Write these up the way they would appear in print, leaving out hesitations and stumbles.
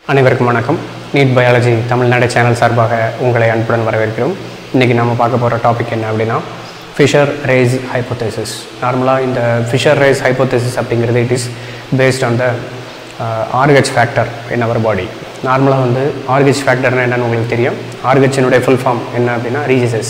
அனைவருக்கும் வணக்கம். NEET biology Tamil Nadu channel சார்பாக உங்களை அன்புடன் வரவேற்கிறோம். இன்றைக்கி நம்ம பார்க்க போகிற டாபிக் என்ன அப்படின்னா ஃபிஷர் ரேஸ் ஹைப்போதேசிஸ். நார்மலாக இந்த ஃபிஷர் ரேஸ் ஹைப்போதேசிஸ் அப்படிங்கிறது it is based on the RH factor in our body. நார்மலாக வந்து RH ஃபேக்டர்னா என்னென்னு உங்களுக்கு தெரியும். RHனுடைய ஃபுல் ஃபார்ம் என்ன அப்படின்னா ரீசஸ்.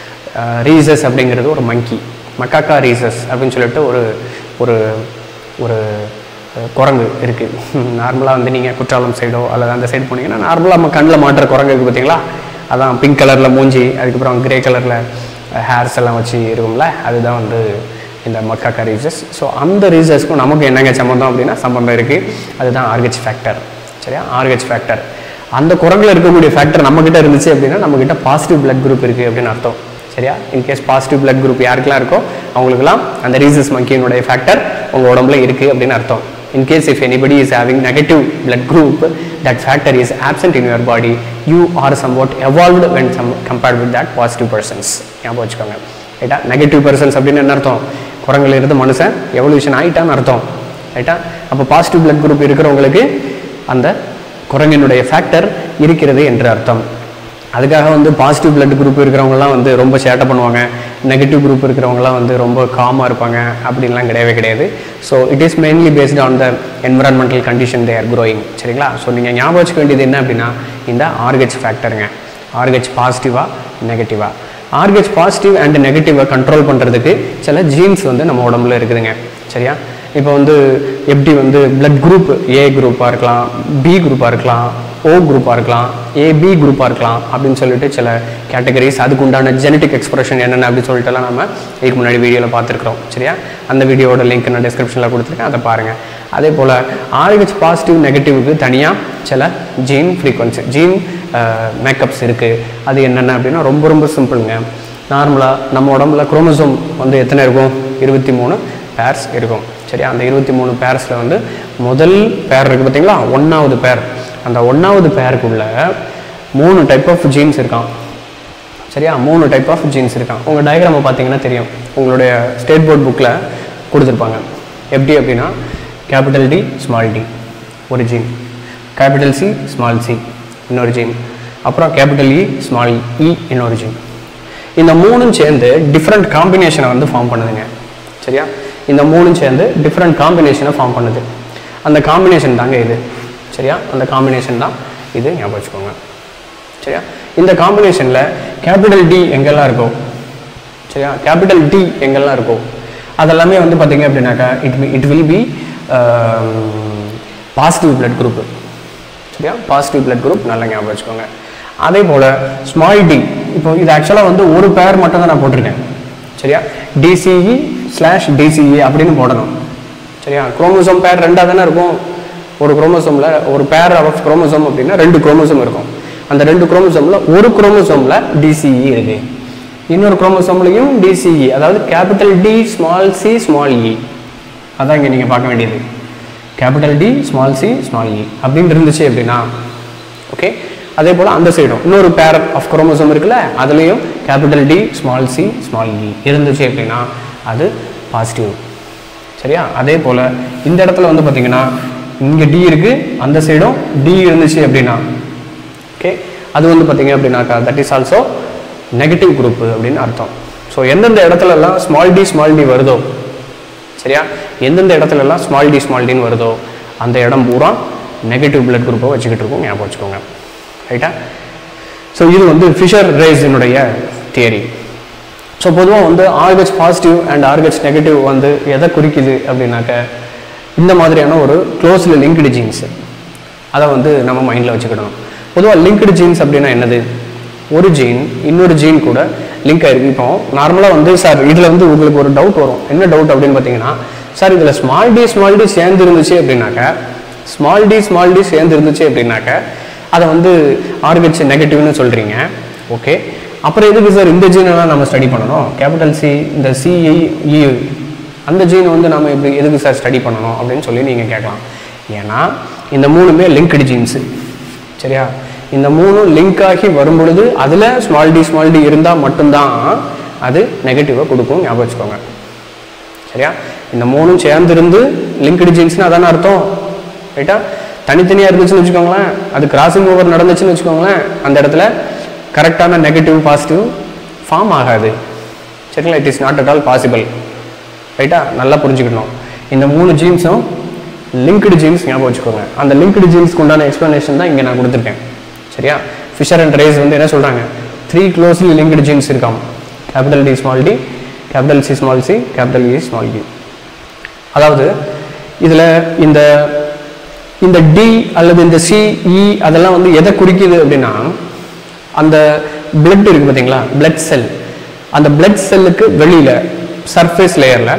ரீசஸ் அப்படிங்கிறது ஒரு மக்காக்கா ரீசஸ் அப்படின்னு சொல்லிட்டு ஒரு ஒரு குரங்கு இருக்குது. நார்மலாக வந்து நீங்கள் குற்றாலம் சைடோ அல்லது அந்த சைடு போனீங்கன்னா நார்மலாக நம்ம கண்ணில் மாட்டுற குரங்கு இருக்குது பார்த்தீங்களா, அதான் பிங்க் கலரில் மூஞ்சி, அதுக்கப்புறம் கிரே கலரில் ஹேர்ஸ் எல்லாம் வச்சு இருக்கும்ல, அதுதான் வந்து இந்த மக்காக்கா ரீசஸ். ஸோ அந்த ரீசஸ்க்கும் நமக்கு என்னங்க சம்மந்தம் அப்படின்னா சம்மந்தம் இருக்குது. அதுதான் RH ஃபேக்டர். சரியா, RH ஃபேக்டர். அந்த குரங்கில் இருக்கக்கூடிய ஃபேக்டர் நம்மக்கிட்ட இருந்துச்சு அப்படின்னா நம்மக்கிட்ட பாசிட்டிவ் பிளட் குரூப் இருக்குது அப்படின்னு அர்த்தம். சரியா, இன்கேஸ் பாசிட்டிவ் பிளட் குரூப் யாருக்கெல்லாம் இருக்கோ அவங்களுக்குலாம் அந்த ரீசஸ் மங்கியினுடைய ஃபேக்டர் உங்கள் உடம்புல இருக்குது அப்படின்னு அர்த்தம். In case if anybody is having negative blood group, that factor is absent in your body, you are somewhat evolved when compared with that positive persons. ஞாபகம் வச்சுக்கோங்க. ரைட்டா, நெகட்டிவ் பர்சன்ஸ் அப்படின்னு என்ன அர்த்தம்? குரங்கில் இருந்து மனுஷன் எவல்யூஷன் ஆகிட்டான்னு அர்த்தம். ரைட்டா, அப்போ பாசிட்டிவ் பிளட் குரூப் இருக்கிறவங்களுக்கு அந்த குரங்கினுடைய ஃபேக்டர் இருக்கிறது என்று அர்த்தம். அதுக்காக வந்து பாசிட்டிவ் பிளட் குரூப் இருக்கிறவங்கலாம் வந்து ரொம்ப சேட்டை பண்ணுவாங்க, நெகட்டிவ் குரூப் இருக்கிறவங்கலாம் வந்து ரொம்ப காமாக இருப்பாங்க அப்படின்லாம் கிடையாது. So it is mainly based on the environmental condition they are growing. சரிங்களா, ஸோ நீங்கள் ஞாபகம் வச்சுக்க வேண்டியது என்ன அப்படின்னா இந்த RH ஃபேக்டருங்க. RH பாசிட்டிவாக நெகட்டிவாக, RH பாசிட்டிவ் அண்ட் நெகட்டிவை கண்ட்ரோல் பண்ணுறதுக்கு சில ஜீன்ஸ் வந்து நம்ம உடம்புல இருக்குதுங்க. சரியா, இப்போ வந்து எப்படி வந்து பிளட் குரூப் A குரூப்பாக இருக்கலாம், B குரூப்பாக இருக்கலாம், O குரூப்பாக இருக்கலாம், AB குரூப்பாக இருக்கலாம் அப்படின்னு சொல்லிட்டு சில கேட்டகரிஸ், அதுக்கு உண்டான ஜெனட்டிக் எக்ஸ்பிரஷன் என்னென்ன அப்படின்னு சொல்லிட்டுலாம் நம்ம இதுக்கு முன்னாடி வீடியோவில் பார்த்துருக்குறோம். சரியா, அந்த வீடியோட லிங்க் நான் டிஸ்கிரிப்ஷனில் கொடுத்துருக்கேன், அதை பாருங்கள். அதே போல் RH பாசிட்டிவ் நெகட்டிவ்க்கு தனியாக சில ஜீன் ஃப்ரீக்வன்சி ஜீன் மேக்கப்ஸ் இருக்குது. அது என்னென்ன அப்படின்னா ரொம்ப சிம்பிளுங்க. நார்மலாக நம்ம உடம்புல குரோமோசோம் வந்து எத்தனை இருக்கும்? 23 பேர்ஸ் இருக்கும். சரியா, அந்த 23 பேர்ஸில் வந்து முதல் பேர் இருக்குது பார்த்தீங்களா, 1வது பேர். அந்த 1வது பேருக்குள்ள 3 டைப் ஆஃப் ஜீன்ஸ் இருக்கான். சரியா, 3 டைப் ஆஃப் ஜீன்ஸ் இருக்கான். உங்கள் டயக்ராமை பார்த்தீங்கன்னா தெரியும், உங்களுடைய ஸ்டேட் போர்ட் புக்கில் கொடுத்துருப்பாங்க. எப்படி அப்படின்னா கேபிட்டல் D ஸ்மால் d ஒரு gene, capital C small c இன்னொரு ஜீன், அப்புறம் கேபிட்டல் E ஸ்மால் e இன்னொரு ஜீன். இந்த 3ம் சேர்ந்து டிஃப்ரெண்ட் காம்பினேஷனை வந்து ஃபார்ம் பண்ணுதுங்க. சரியா, இந்த 3ம் சேர்ந்து டிஃப்ரெண்ட் காம்பினேஷனை ஃபார்ம் பண்ணுது. அந்த காம்பினேஷன் தாங்க இது. சரியா, அந்த காம்பினேஷன் தான் இது, ஞாபகம் வச்சுக்கோங்க. சரியா, இந்த காம்பினேஷனில் கேபிட்டல் D எங்கெல்லாம் இருக்கோ, சரியா, கேபிட்டல் D எங்கெல்லாம் இருக்கோ அதெல்லாமே வந்து பார்த்தீங்க அப்படின்னாக்கா it will be positive blood group. சரியா, பாசிட்டிவ் பிளட் குரூப் நல்லா ஞாபகம் வச்சுக்கோங்க. அதே போல் ஸ்மால் d, இப்போ இது ஆக்சுவலாக வந்து ஒரு பேர் மட்டும் தான் நான் போட்டிருக்கேன். சரியா, DCE/DCE அப்படின்னு போடணும். சரியா, குரோமோசோம் பேர் 2ஆக தானே இருக்கும். ஒரு குரோமோசோமில் ஒரு பேர் ஆஃப் குரோமோசோம் அப்படின்னா 2 குரோமோசோம் இருக்கும். அந்த 2 குரோமோசோமில் ஒரு குரோமோசோமில் DCE இருக்குது, இன்னொரு குரோமோசோம்லையும் DCE, அதாவது capital D small c small e. அதான் இங்கே நீங்கள் பார்க்க வேண்டியது. Capital D small c small e அப்படின்னு இருந்துச்சு அப்படின்னா ஓகே. அதே போல் அந்த சைடும் இன்னொரு பேர் ஆஃப் குரோமோசோம் இருக்குல்ல, அதுலேயும் capital D small c small e இருந்துச்சு அப்படின்னா அது பாசிட்டிவ். சரியா, அதே போல் இந்த இடத்துல வந்து பார்த்தீங்கன்னா இங்கே D இருக்குது, அந்த சைடும் D இருந்துச்சு அப்படின்னா ஓகே, அது வந்து பார்த்தீங்க அப்படின்னாக்கா that is also negative group அப்படின்னு அர்த்தம். ஸோ எந்தெந்த இடத்துலலாம் ஸ்மால் d வருதோ, சரியா, எந்தெந்த இடத்துலலாம் ஸ்மால் dன்னு வருதோ அந்த இடம் பூரா நெகட்டிவ் பிளட் குரூப்பை வச்சுக்கிட்டு இருக்கோம், ஞாபகம் வச்சுக்கோங்க. ரைட்டா, ஸோ இது வந்து ஃபிஷர் ரேஸினுடைய தியரி. ஸோ பொதுவாக வந்து RH positive and RH negative வந்து எதை குறிக்குது அப்படின்னாக்க இந்த மாதிரியான ஒரு க்ளோஸ்லி லிங்க்டு ஜீன்ஸ், அதை வந்து நம்ம மைண்டில் வச்சுக்கிடணும். பொதுவாக லிங்க்டு ஜீன்ஸ் அப்படின்னா என்னது? ஒரு ஜீன் இன்னொரு ஜீன் கூட லிங்க் ஆகிருக்கு. இப்போ நார்மலாக வந்து சார் இதில் வந்து உங்களுக்கு ஒரு டவுட் வரும். என்ன டவுட் அப்படின்னு பார்த்தீங்கன்னா, சார் இதில் ஸ்மால் d சேர்ந்து இருந்துச்சு அப்படின்னாக்க, ஸ்மால் d சேர்ந்து இருந்துச்சு அப்படின்னாக்க அதை வந்து RH நெகட்டிவ்னு சொல்கிறீங்க. ஓகே, அப்புறம் எதுக்கு சார் இந்த ஜீனெல்லாம் நம்ம ஸ்டடி பண்ணணும்? கேபிட்டல் C இந்த CE அந்த ஜீனை வந்து நம்ம எப்படி எதுக்கு சார் ஸ்டடி பண்ணணும் அப்படின்னு சொல்லி நீங்கள் கேட்கலாம். ஏன்னா இந்த 3மே லிங்க்டு ஜீன்ஸு. சரியா, இந்த 3 லிங்க் ஆகி வரும் பொழுது அதில் ஸ்மால் d இருந்தால் மட்டும்தான் அது நெகட்டிவாக கொடுக்கும், ஞாபகம் வச்சுக்கோங்க. சரியா, இந்த 3ம் சேர்ந்துருந்து லிங்க்டு ஜீன்ஸ்னு அதான அர்த்தம். ரைட்டா, தனித்தனியாக இருந்துச்சுன்னு வச்சுக்கோங்களேன், அது கிராசிங் ஓவர் நடந்துச்சுன்னு வச்சுக்கோங்களேன், அந்த இடத்துல கரெக்டான நெகட்டிவ் பாசிட்டிவ் ஃபார்ம் ஆகாது. சரிங்களா? It is not at all possible. ரைட்டா? நல்லா புரிஞ்சுக்கணும். இந்த 3 ஜீன்ஸும் லிங்க்டு ஜீன்ஸ் ஞாபகம் வச்சுக்கோங்க. அந்த லிங்க்டு ஜீன்ஸ்க்கு உண்டான எக்ஸ்ப்ளனேஷன் தான் இங்கே நான் கொடுத்துருக்கேன். சரியா? ஃபிஷர் அண்ட் ரேஸ் வந்து என்ன சொல்கிறாங்க, 3 க்ளோஸ்லி லிங்க்டு ஜீன்ஸ் இருக்காம். Capital D small D, capital C small C, capital E small E. அதாவது இதில் இந்த டி அல்லது இந்த சி இ அதெல்லாம் வந்து எதை குறிக்குது அப்படின்னா, அந்த பிளட் இருக்குது பார்த்தீங்களா, பிளட் செல், அந்த பிளட் செல்லுக்கு வெளியில் சர்ஃபேஸ் லேயரில்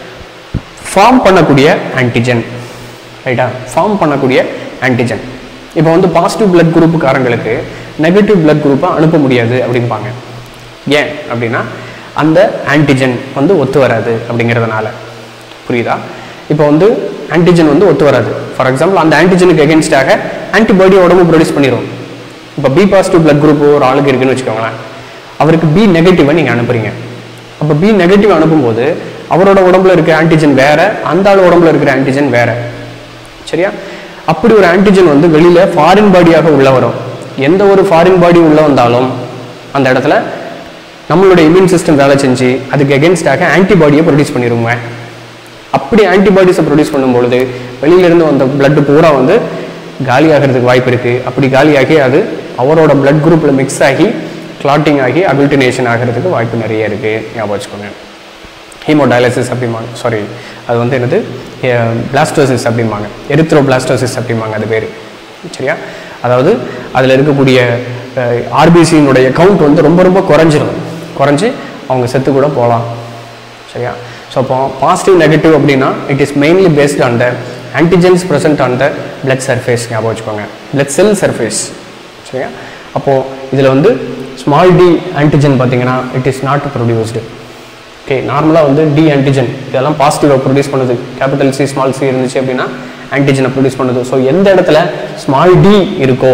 ஃபார்ம் பண்ணக்கூடிய ஆன்டிஜன். ரைட்டா? ஃபார்ம் பண்ணக்கூடிய ஆன்டிஜன். இப்போ வந்து பாசிட்டிவ் பிளட் குரூப்புக்காரங்களுக்கு நெகட்டிவ் பிளட் குரூப்பை அனுப்ப முடியாது அப்படிம்பாங்க. ஏன் அப்படின்னா அந்த ஆன்டிஜன் வந்து ஒத்து வராது அப்படிங்கிறதுனால. புரியுதா? இப்போ வந்து ஆன்டிஜன் வந்து ஒத்து வராது. ஃபார் எக்ஸாம்பிள் அந்த ஆன்டிஜனுக்கு எகென்ஸ்டாக ஆன்டிபாடி உடம்பு ப்ரொடியூஸ் பண்ணிடும். இப்போ பி பாசிட்டிவ் பிளட் குரூப் ஒரு ஆளுக்கு இருக்குன்னு வச்சுக்கோங்களேன், அவருக்கு பி நெகட்டிவை நீங்கள் அனுப்புறீங்க. அப்போ பி நெகட்டிவ் அனுப்பும்போது அவரோட உடம்புல இருக்கிற ஆன்டிஜன் வேற, அந்த ஆள் உடம்புல இருக்கிற ஆன்டிஜன் வேற. சரியா? அப்படி ஒரு ஆன்டிஜன் வந்து வெளியில ஃபாரின் பாடியாக உள்ள வரும். எந்த ஒரு ஃபாரின் பாடி உள்ள வந்தாலும் அந்த இடத்துல நம்மளுடைய இம்யூன் சிஸ்டம் வேலை செஞ்சு அதுக்கு எகென்ஸ்டாக ஆன்டிபாடியை ப்ரொடியூஸ் பண்ணிடுவோங்க. அப்படி ஆன்டிபாடிஸை ப்ரொடியூஸ் பண்ணும்பொழுது வெளியிலிருந்து வந்த பிளட் பூரா வந்து காலி ஆகிறதுக்கு வாய்ப்பு இருக்குது. அப்படி காலியாகி அது அவரோட பிளட் குரூப்பில் மிக்ஸ் ஆகி கிளாட்டிங் ஆகி அக்ளூட்டினேஷன் ஆகிறதுக்கு வாய்ப்பு நிறைய இருக்குது. ஞாபகம் வச்சுக்கோங்க. ஹீமோடயாலிசிஸ் அப்படிம்பாங்க. சாரி, அது வந்து என்னது, பிளாஸ்டோசிஸ் அப்படிம்பாங்க, எரித்ரோபிளாஸ்டோசிஸ் அப்படிம்பாங்க அது பேர். சரியா? அதாவது அதில் இருக்கக்கூடிய ஆர்பிசியினுடைய கவுண்ட் வந்து ரொம்ப ரொம்ப குறைஞ்சி அவங்க செத்து கூட போகலாம். சரியா? ஸோ அப்போ பாசிட்டிவ் நெகட்டிவ் அப்படின்னா it is mainly based on the antigens present on the blood surface. ஞாபகம் வச்சுக்கோங்க, பிளட் செல் சர்ஃபேஸ். சரியா? அப்போது இதில் வந்து ஸ்மால் டி ஆன்டிஜன் பார்த்தீங்கன்னா it is not produced. Okay, நார்மலாக வந்து டி ஆன்டிஜன் இதெல்லாம் பாசிட்டிவாக ப்ரொடியூஸ் பண்ணுது. கேபிட்டல் சி ஸ்மால் சி இருந்துச்சு அப்படின்னா ஆன்டிஜனை ப்ரொடியூஸ் பண்ணுது. ஸோ எந்த இடத்துல ஸ்மால் டி இருக்கோ,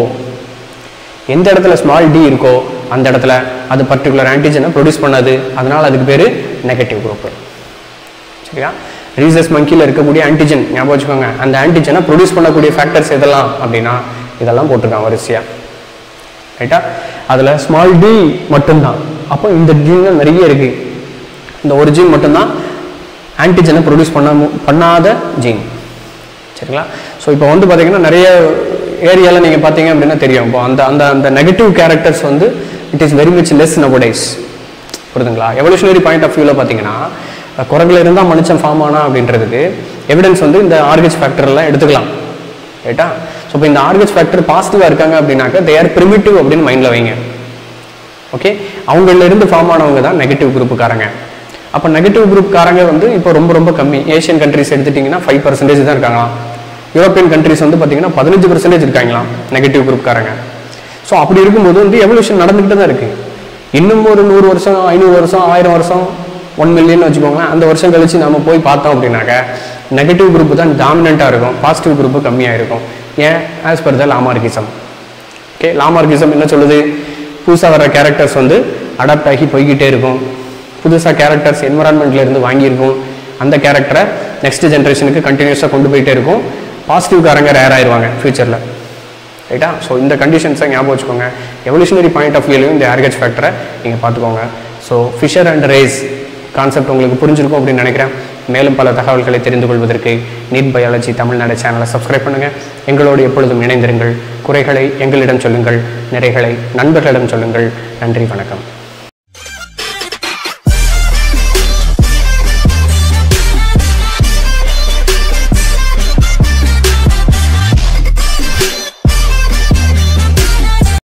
எந்த இடத்துல ஸ்மால் டி இருக்கோ அந்த இடத்துல அது பர்டிகுலர் ஆன்டிஜனை ப்ரொடியூஸ் பண்ணாது. அதனால் அதுக்கு பேர் நெகட்டிவ் குரூப். சரியா? ரீசஸ் மங்கியில் இருக்கக்கூடிய ஆன்டிஜன் ஞாபகம் வச்சுக்கோங்க. அந்த ஆன்டிஜனை ப்ரொடியூஸ் பண்ணக்கூடிய ஃபேக்டர்ஸ் எதெல்லாம் அப்படின்னா இதெல்லாம் போட்டிருக்காங்க வரிசையாக. ரைட்டா? அதில் ஸ்மால் டி மட்டும்தான். அப்போ இந்த ஜீன் நிறைய இருக்குது. இந்த ஒரு ஜீன் மட்டும்தான் ஆன்டிஜனை ப்ரொடியூஸ் பண்ணாத ஜீன். சரிங்களா? ஸோ இப்போ வந்து பார்த்தீங்கன்னா நிறைய ஏரியாவில் நீங்கள் பார்த்தீங்க அப்படின்னா தெரியும். இப்போ அந்த நெகட்டிவ் கேரக்டர்ஸ் வந்து it is very much less nowadays. புரியுதுங்களா? எவல்யூஷனரி பாயிண்ட் ஆஃப் வியூவில் பார்த்தீங்கன்னா குரங்குல இருந்தால் மனுஷன் ஃபார்ம் ஆனா அப்படின்றதுக்கு எவிடன்ஸ் வந்து இந்த ஆர்கேஜ் ஃபேக்டர்லாம் எடுத்துக்கலாம். ரைட்டா? ஸோ இப்போ இந்த ஆர்கேஜ் ஃபேக்டர் பாசிட்டிவாக இருக்காங்க அப்படின்னாக்க தே ஆர் பிரிமிட்டிவ் அப்படின்னு மைண்டில் வைங்க. ஓகே, அவங்களிருந்து ஃபார்ம் ஆனவங்க தான் நெகட்டிவ் குரூப்புக்காரங்க. அப்போ நெகட்டிவ் குரூப்காரங்க வந்து இப்போ ரொம்ப ரொம்ப கம்மி. ஏஷியன் கண்ட்ரிஸ் எடுத்துட்டிங்கன்னா 5% தான் இருக்காங்களாம். யூரோப்பியன் கண்ட்ரிஸ் வந்து பார்த்தீங்கன்னா 15% இருக்காங்களாம் நெகட்டிவ் குரூப்காரங்க. ஸோ அப்படி இருக்கும்போது வந்து எவல்யூஷன் நடந்துக்கிட்டு தான் இருக்குது. இன்னும் ஒரு 100 வருஷம், 500 வருஷம், 1000 வருஷம், 1 மில்லியன் வச்சுக்கோங்களேன், அந்த வருஷம் கழிச்சு நம்ம போய் பார்த்தோம் அப்படின்னாக்க நெகட்டிவ் குரூப் தான் டாமினண்ட்டாக இருக்கும், பாசிட்டிவ் குரூப்பு கம்மியாக இருக்கும். ஏன்? As per the Lamarckism. Okay, Lamarckism என்ன சொல்லுது? புதுசாக வர கேரக்டர்ஸ் வந்து அடாப்ட் ஆகி போய்கிட்டே இருக்கும். புதுசாக கேரக்டர்ஸ் என்வரான்மெண்ட்லேருந்து வாங்கியிருக்கும். அந்த கேரக்டரை நெக்ஸ்ட் ஜென்ரேஷனுக்கு கண்டினியூஸாக கொண்டு போயிட்டே இருக்கும். பாசிட்டிவ்காரங்க ரேர் ஆயிடுவாங்க ஃபியூச்சரில். ரைட்டா? ஸோ இந்த கண்டிஷன்ஸை ஞாபகம் வச்சுக்கோங்க. எவல்யூஷனரி பாயிண்ட் ஆஃப் வியூலையும் இந்த ஆர்கேஜ் ஃபேக்டரை நீங்கள் பார்த்துக்கோங்க. So Fisher and race concept உங்களுக்கு புரிஞ்சிருக்கும் அப்படின்னு நினைக்கிறேன். மேலும் பல தகவல்களை தெரிந்து கொள்வதற்கு நீட் பயாலஜி தமிழ்நாடு சேனலை சப்ஸ்கிரைப் பண்ணுங்கள். எங்களோடு எப்பொழுதும் இணைந்திருங்கள். குறைகளை எங்களிடம் சொல்லுங்கள், நிறைகளை நண்பர்களிடம் சொல்லுங்கள். நன்றி, வணக்கம்.